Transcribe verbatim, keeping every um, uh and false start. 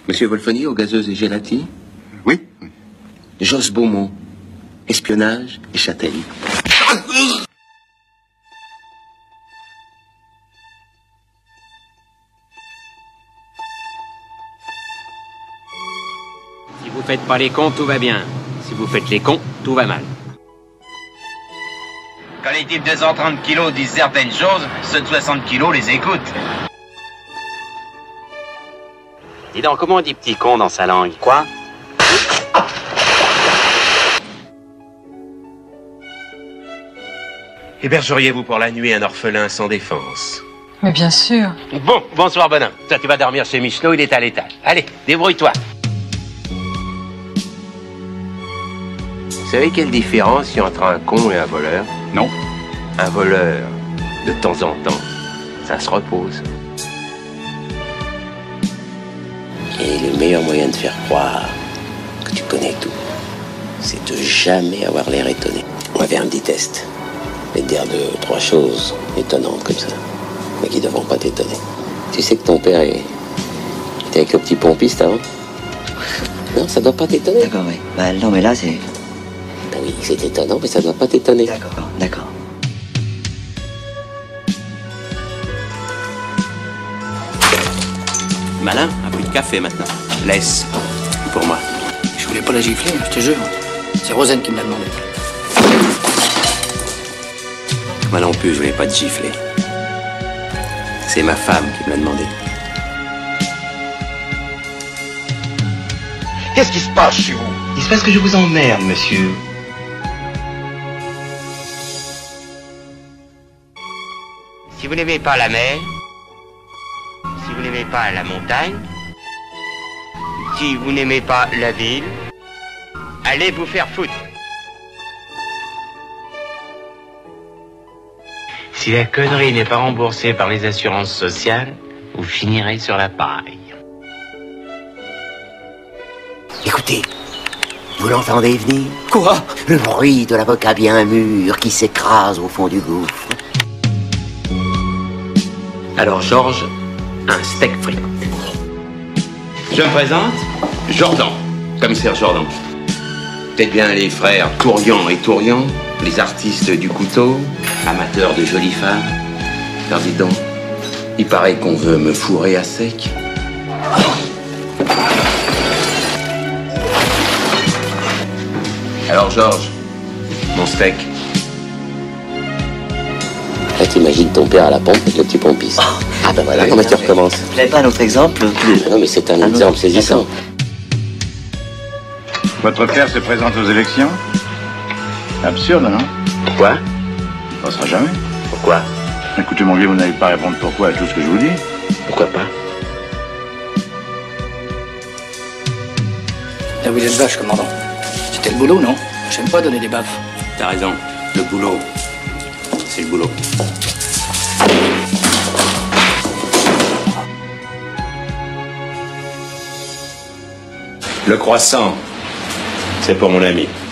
Monsieur Wolfoni, aux gazeuses et Gelati. Oui, oui. Josse Beaumont, espionnage et Châtel. Si vous faites pas les cons, tout va bien. Si vous faites les cons, tout va mal. Quand les types de cent trente kilos disent certaines choses, ceux de soixante kilos les écoutent. Dis donc, comment on dit petit con dans sa langue? Quoi? Hébergeriez-vous pour la nuit un orphelin sans défense? Mais bien sûr. Bon, bonsoir bonhomme. Toi, tu vas dormir chez Michelot, il est à l'étage. Allez, débrouille-toi. Vous savez quelle différence il y a entre un con et un voleur? Non. Un voleur, de temps en temps, ça se repose. Et le meilleur moyen de faire croire que tu connais tout, c'est de jamais avoir l'air étonné. On va faire un petit test. Je vais te dire deux, trois choses étonnantes comme ça, mais qui ne devront pas t'étonner. Tu sais que ton père est... était avec le petit pompiste avant? Non, ça doit pas t'étonner. D'accord, oui. Bah non, mais là, c'est... Ben oui, c'est étonnant, mais ça doit pas t'étonner. D'accord, d'accord. Malin, un peu de café maintenant. Laisse, pour moi. Je voulais pas la gifler, je te jure. C'est Rosen qui me l'a demandé. Moi non plus, je voulais pas te gifler. C'est ma femme qui me l'a demandé. Qu'est-ce qui se passe chez vous? Il se passe que je vous emmerde, monsieur. Si vous n'aimez pas la mer, si vous n'aimez pas la montagne, si vous n'aimez pas la ville, allez vous faire foutre. Si la connerie n'est pas remboursée par les assurances sociales, vous finirez sur la paille. Écoutez, vous l'entendez venir? Quoi? Le bruit de l'avocat bien mûr qui s'écrase au fond du gouffre. Alors Georges, un steak frit. Je me présente, Jordan, commissaire Jordan. Peut-être bien les frères Tourian et Tourian, les artistes du couteau, amateurs de jolies femmes. Alors dis donc, il paraît qu'on veut me fourrer à sec. Alors Georges, mon steak. Là, t'imagines ton père à la pompe avec le petit pompiste. Ah ben voilà, comment tu recommences? Vous n'avez pas un autre exemple plus... Non mais c'est un Un exemple autre, saisissant. Votre père se présente aux élections? Absurde, non? Pourquoi? Ça passera jamais. Pourquoi? Écoutez, mon vieux, vous n'allez pas répondre pourquoi à tout ce que je vous dis. Pourquoi pas? Là, vous êtes vache, commandant. C'était le boulot, non? J'aime pas donner des baffes. T'as raison, le boulot, c'est le boulot. Le croissant, c'est pour mon ami.